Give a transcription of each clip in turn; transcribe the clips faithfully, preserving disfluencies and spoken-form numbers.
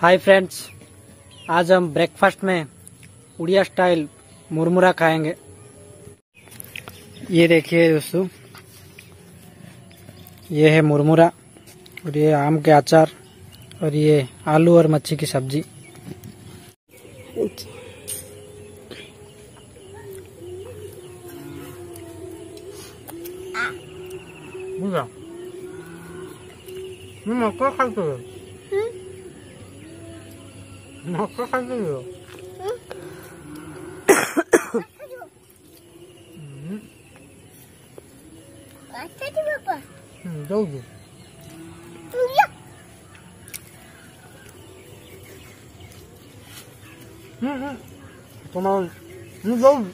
Hi friends, आज हम breakfast में उड़िया स्टाइल मुरमुरा खाएंगे। ये देखिए दोस्तों, ये है मुरमुरा और ये आम के अचार और ये आलू और मच्छी की सब्जी। मक्का खाते हो? मक्का खाते हो? जाओगे? तुम्हारा जाओगे?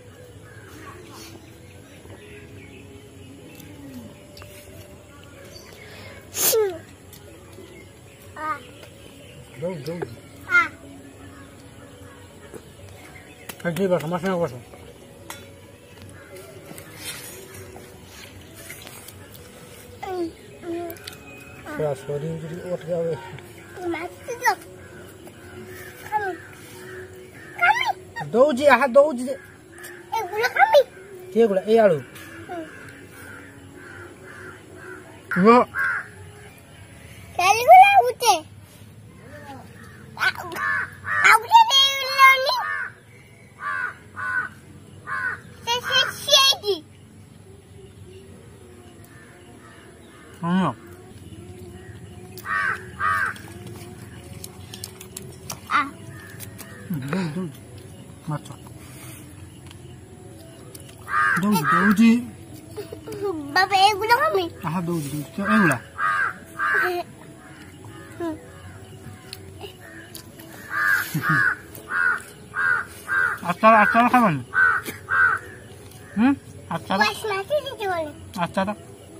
Go, go. Ah. Aquí vas, más una cosa. Ya, sorry, jadi udah gawe. Mati dong. Kami. Kami. Doji, ah doji. Eh, gula kami. Dia gula, eh alu. Enggak. Kali gula ute. 아니야. 아. 너, 너, 맞죠? 너, 너지? 바바, 애구나, 하미. 아, 너지, 저, 애구나. 아싸라, 아싸라 하면. 응? 아싸라? 아싸라?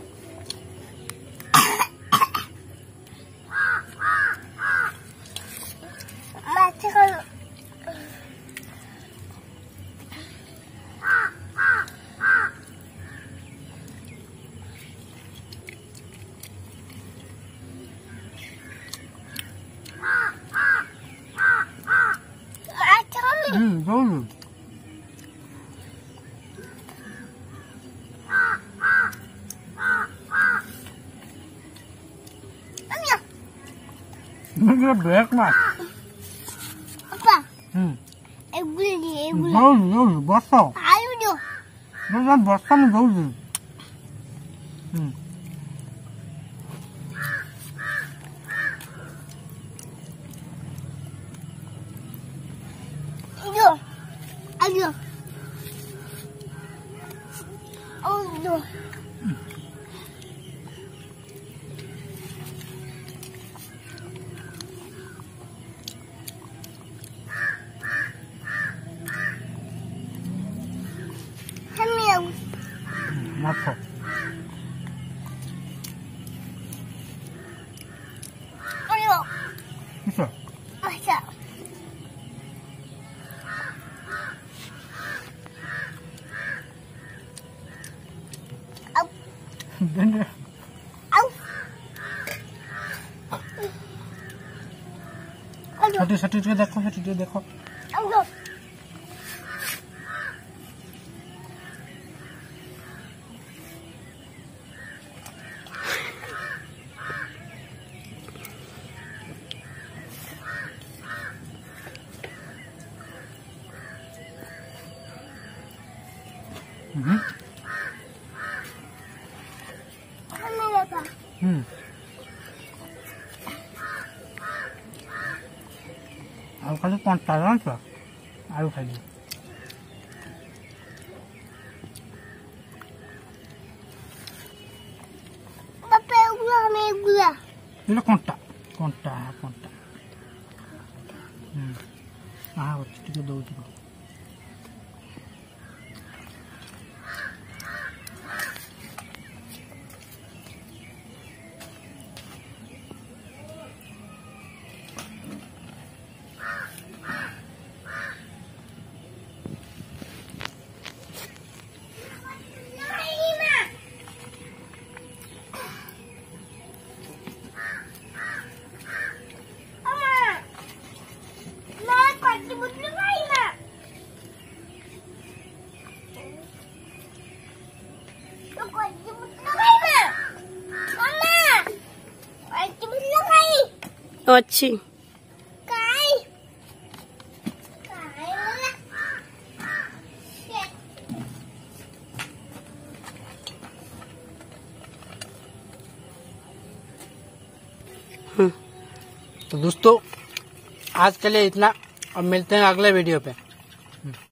응, 너무. 이게 맥맛. 아빠. 응. 애굴이, 애굴. 넣어줘, 넣어줘, 먹어. 아유죠. 너가 먹으면 넣어줘. 응. 이거. 아유. 어, 너. 맛있어. 어려워. 있어. 맛있어. 아우. 근데. 아우. ସେଠି ସେଠି ଟିକେ ଦେଖ, ସେଠି ଟିକେ ଦେଖ. 아우. 응. 카메라 봐. 응. ଆଉ ଖାଲି କଣ୍ଟା ଜାଣିଛ, ଆଳୁ ଖାଇଲି। ବାପା ଏଗୁଲା ଆମେ ଏଗୁଲା। ଏଇଟା କଣ୍ଟା, କଣ୍ଟା, କଣ୍ଟା। ହୁଁ। ଆହା ଅଛି, ଟିକେ ଦଉଛି। अच्छी तो दोस्तों आज के लिए इतना, अब मिलते हैं अगले वीडियो पे।